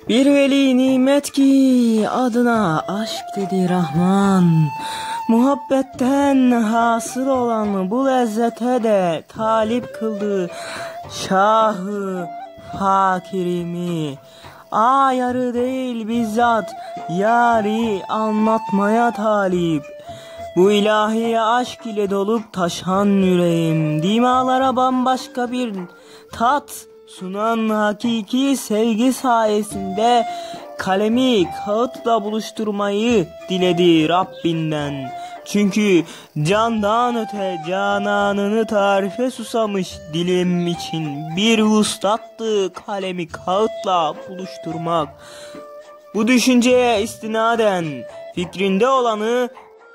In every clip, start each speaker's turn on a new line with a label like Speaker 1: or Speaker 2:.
Speaker 1: Bir veli nimet ki adına aşk dedi Rahman. Muhabbetten hasıl olan bu lezzete de talip kıldı Şahı fakirimi. Ayarı değil bizzat yari anlatmaya talip. Bu ilahi aşk ile dolup taşan yüreğim, dimalara bambaşka bir tat sunan hakiki sevgi sayesinde kalemi kağıtla buluşturmayı diledi Rabbinden. Çünkü candan öte cananını tarife susamış dilim için bir vuslattı kalemi kağıtla buluşturmak. Bu düşünceye istinaden fikrinde olanı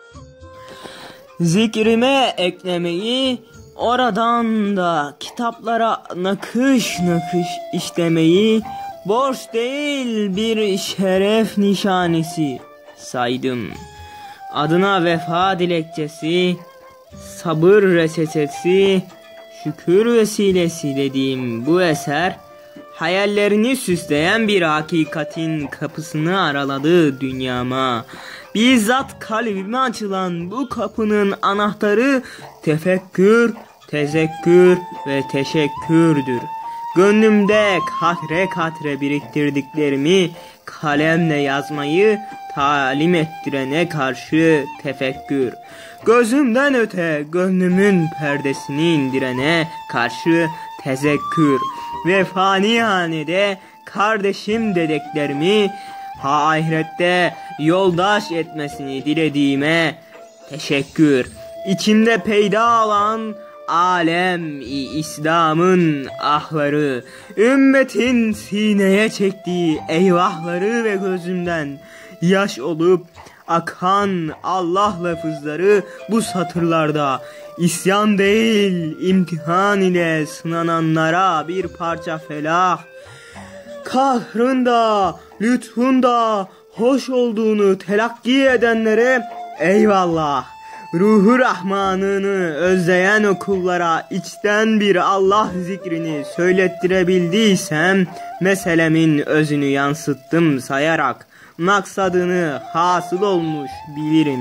Speaker 1: zikrime eklemeyi, oradan da kitaplara nakış nakış işlemeyi borç değil bir şeref nişanesi saydım. Adına vefa dilekçesi, sabır reçetesi, şükür vesilesi dediğim bu eser, hayallerini süsleyen bir hakikatin kapısını araladı dünyama. Bizzat kalbime açılan bu kapının anahtarı tefekkür, tezekkür ve teşekkürdür. Gönlümde katre katre biriktirdiklerimi kalemle yazmayı talim ettirene karşı tefekkür. Gözümden öte gönlümün perdesini indirene karşı tezekkür. Ve fanihanede kardeşim dediklerimi ahirette yoldaş etmesini dilediğime teşekkür. İçimde peyda olan alem-i İslam'ın ahları, ümmetin sineye çektiği eyvahları ve gözümden yaş olup akan Allah lafızları bu satırlarda isyan değil imtihan ile sınananlara bir parça felah. Kahrında, lütfunda hoş olduğunu telakki edenlere eyvallah. Ruhu Rahman'ını özleyen o kullara içten bir Allah zikrini söylettirebildiysem meselemin özünü yansıttım sayarak maksadını hasıl olmuş bilirim.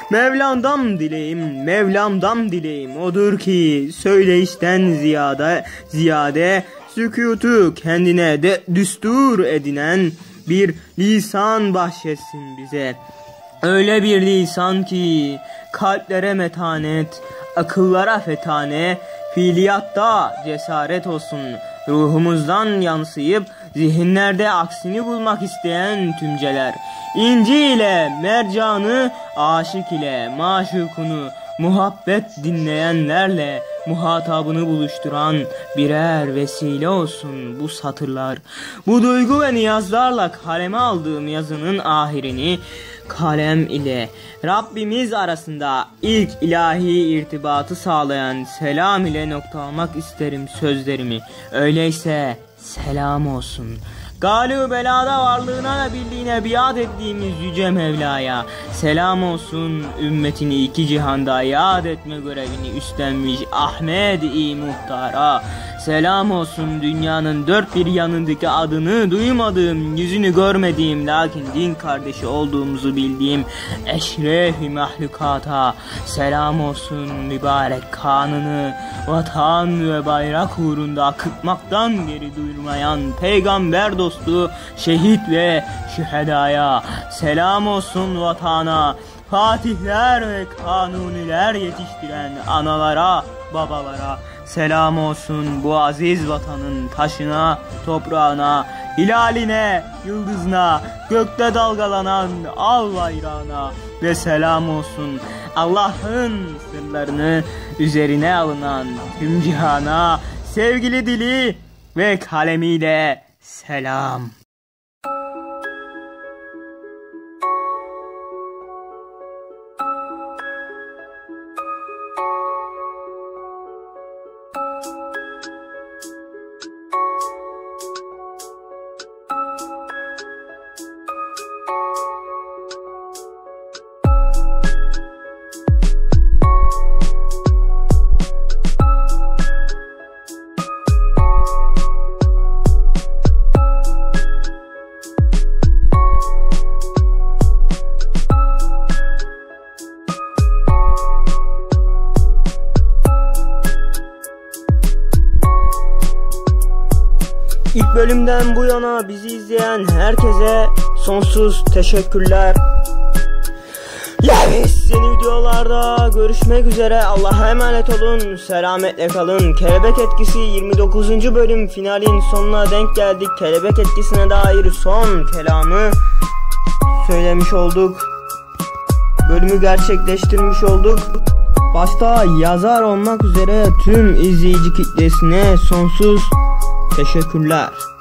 Speaker 1: Mevlam'dan dileğim odur ki söyleyişten ziyade sükutu kendine de düstur edinen bir lisan bahşetsin bize. Öyle bir lisan ki kalplere metanet, akıllara fetane, fiiliyatta cesaret olsun. Ruhumuzdan yansıyıp zihinlerde aksini bulmak isteyen tümceler, İnci ile mercanı, aşık ile maşukunu, muhabbet dinleyenlerle muhatabını buluşturan birer vesile olsun bu satırlar. Bu duygu ve niyazlarla kaleme aldığım yazının ahirini kalem ile Rabbimiz arasında ilk ilahi irtibatı sağlayan selam ile noktalamak isterim sözlerimi. Öyleyse selam olsun. Galib belada varlığına ve birliğine biat ettiğimiz Yüce Mevla'ya selam olsun. Ümmetini iki cihanda yad etme görevini üstlenmiş Ahmed-i Muhtar'a selam olsun. Dünyanın dört bir yanındaki adını duymadığım, yüzünü görmediğim lakin din kardeşi olduğumuzu bildiğim eşref-i mahlukata selam olsun. Mübarek kanını vatan ve bayrak uğrunda akıtmaktan geri durmayan peygamber dostu şehit ve şühedaya selam olsun. Vatana fatihler ve kanuniler yetiştiren analara, babalara selam olsun. Bu aziz vatanın taşına, toprağına, hilaline, yıldızına, gökte dalgalanan al bayrağına ve selam olsun. Allah'ın sırlarını üzerine alınan tüm cihana sevgili dili ve kalemiyle selam. İlk bölümden bu yana bizi izleyen herkese sonsuz teşekkürler. Yes, yeni videolarda görüşmek üzere. Allah'a emanet olun. Selametle kalın. Kelebek Etkisi 29. bölüm finalin sonuna denk geldik. Kelebek etkisine dair son kelamı söylemiş olduk. Bölümü gerçekleştirmiş olduk. Başta yazar olmak üzere tüm izleyici kitlesine sonsuz teşekkürler.